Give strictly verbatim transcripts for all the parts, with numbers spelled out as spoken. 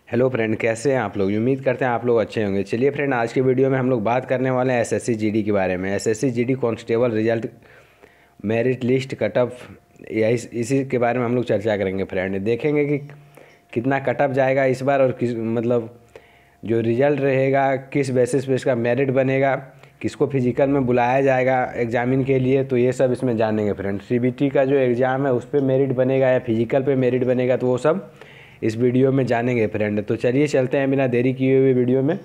Hello friend, कैसे हैं आप लोग। उम्मीद करते हैं आप लोग अच्छे होंगे। चलिए फ्रेंड, आज की वीडियो में हम लोग बात करने वाले हैं एसएससी जीडी के बारे में। SSC GD constable result, merit list, cut off, यही इसी के बारे में हम लोग चर्चा करेंगे फ्रेंड। देखेंगे कि कितना कट ऑफ जाएगा इस बार और किस मतलब जो रिज़ल्ट रहेगा किस बेसिस पे इसका मेरिट बनेगा, किसको फिजिकल में बुलाया जाएगा एग्जामिन के लिए, तो ये सब इसमें जानेंगे फ्रेंड। सीबीटी का जो एग्ज़ाम है उस पर मेरिट बनेगा या फिजिकल पे मेरिट बनेगा, तो वो सब इस वीडियो में जानेंगे फ्रेंड। तो चलिए चलते हैं बिना देरी किए हुए वीडियो में।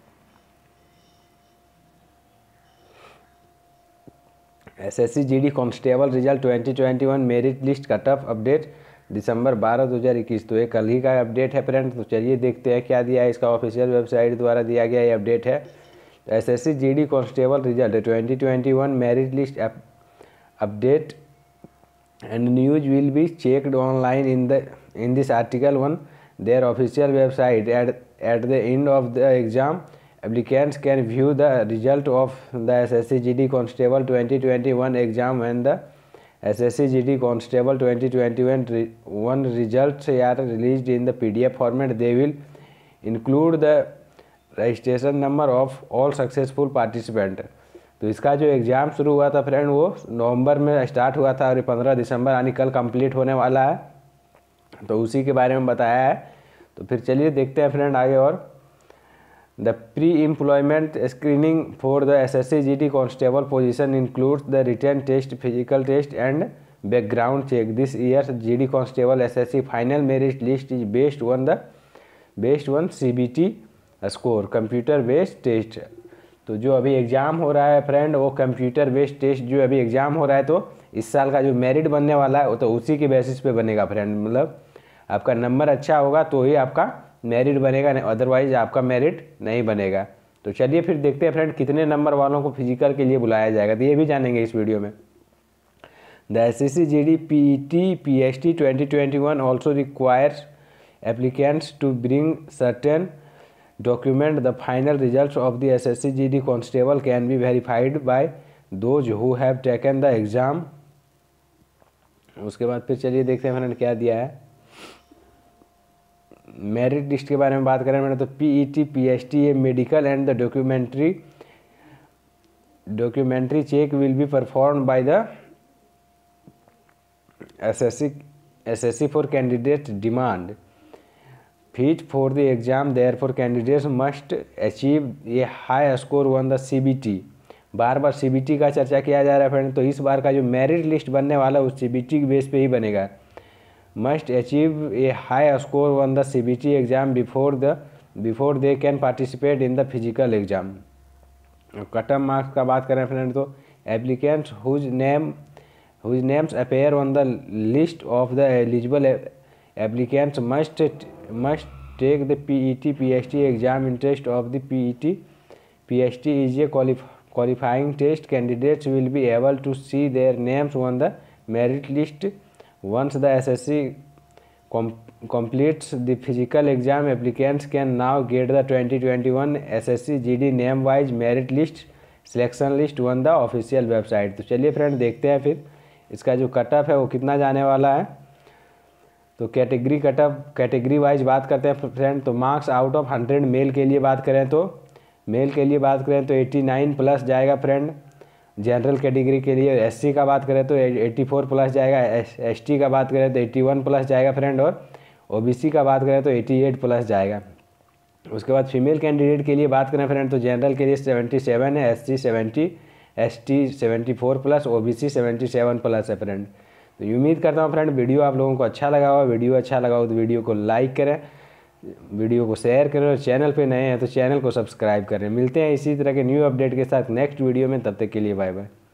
SSC GD constable result twenty twenty one merit list cut off update दिसंबर बारह दो हज़ार इक्कीस। तो ये कल ही का अपडेट है फ्रेंड। तो चलिए देखते हैं क्या दिया है। इसका ऑफिशियल वेबसाइट द्वारा दिया गया ये अपडेट है। SSC GD constable result twenty twenty one merit list update and news will be checked online in the in this article on their official website. At at the end of the exam, applicants can view the result of the S S C G D Constable twenty twenty-one exam when the S S C G D Constable twenty twenty-one one results are released in the P D F format. They will include the registration number of all successful participants. तो इसका जो exam शुरू हुआ था friend वो नवंबर में start हुआ था और ये पंद्रह दिसंबर यानी कल कंप्लीट होने वाला है। तो उसी के बारे में बताया है। तो फिर चलिए देखते हैं फ्रेंड आगे। और the pre employment screening for the SSC GD constable position includes the written test, physical test and background check. This year GD constable SSC final merit list is based on the based on CBT score computer based test. तो जो अभी exam हो रहा है friend वो computer based test जो अभी exam हो रहा है, तो इस साल का जो मेरिट बनने वाला है वो तो उसी के बेसिस पे बनेगा फ्रेंड। मतलब आपका नंबर अच्छा होगा तो ही आपका मेरिट बनेगा, अदरवाइज आपका मेरिट नहीं बनेगा। तो चलिए फिर देखते हैं फ्रेंड कितने नंबर वालों को फिजिकल के लिए बुलाया जाएगा, तो ये भी जानेंगे इस वीडियो में। The SSC GD PET PST twenty twenty one also requires applicants to bring certain document. The final results of the S S C G D constable can be verified by those who have taken the exam. उसके बाद फिर चलिए देखते हैं मैंने क्या दिया है। मेरिट लिस्ट के बारे में बात करें मैंने तो पीईटी पीएसटी ये medical and the documentary documentary check will be perform by the SSC SSC for candidate demand fit for the exam. Therefore candidates must achieve a high score on the C B T. बार बार C B T का चर्चा किया जा रहा है friend. तो इस बार का जो मेरिट लिस्ट बनने वाला है उस C B T के बेस पे ही बनेगा। must achieve a high score on the C B T exam before the before they can participate in the physical exam. Cut off marks का बात करें फ्रेंड तो applicants whose name whose names appear on the list of the eligible applicants must must take the P E T P S T exam. Interest of the P E T P S T is a qualif qualifying test. Candidates will be able to see their names on the merit list once the S S C com completes the physical exam. Applicants can now get the twenty twenty-one S S C G D name wise merit list selection list on the official website. तो चलिए friend देखते हैं फिर इसका जो cut off है वो कितना जाने वाला है। तो category cut off category wise बात करते हैं फ्रेंड। तो marks out of hundred male के लिए बात करें तो मेल के लिए बात करें तो नवासी प्लस जाएगा फ्रेंड। जनरल कैटेगरी के लिए एससी का बात करें तो चौरासी प्लस जाएगा। एसटी का बात करें तो इक्यासी प्लस जाएगा फ्रेंड। और ओबीसी का बात करें तो अट्ठासी प्लस जाएगा। उसके बाद फीमेल कैंडिडेट के लिए बात करें फ्रेंड तो जनरल के लिए सतहत्तर है, एससी सत्तर, एसटी चौहत्तर प्लस, ओबीसी सतहत्तर प्लस है फ्रेंड। तो उम्मीद करता हूँ फ्रेंड वीडियो आप लोगों को अच्छा लगा हो। वीडियो अच्छा लगा हो तो वीडियो को लाइक करें, वीडियो को शेयर करें और चैनल पे नए हैं तो चैनल को सब्सक्राइब करें। मिलते हैं इसी तरह के न्यू अपडेट के साथ नेक्स्ट वीडियो में। तब तक के लिए बाय बाय।